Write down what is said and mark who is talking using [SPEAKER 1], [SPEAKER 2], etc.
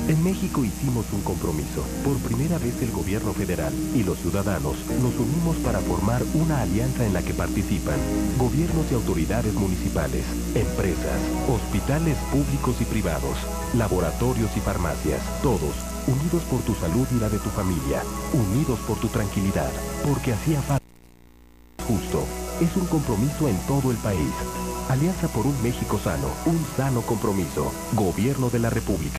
[SPEAKER 1] En México hicimos un compromiso. Por primera vez el gobierno federal y los ciudadanos nos unimos para formar una alianza en la que participan gobiernos y autoridades municipales, empresas, hospitales públicos y privados, laboratorios y farmacias, todos unidos por tu salud y la de tu familia, unidos por tu tranquilidad, porque hacía falta justo. Es un compromiso en todo el país. Alianza por un México sano, un sano compromiso. Gobierno de la República.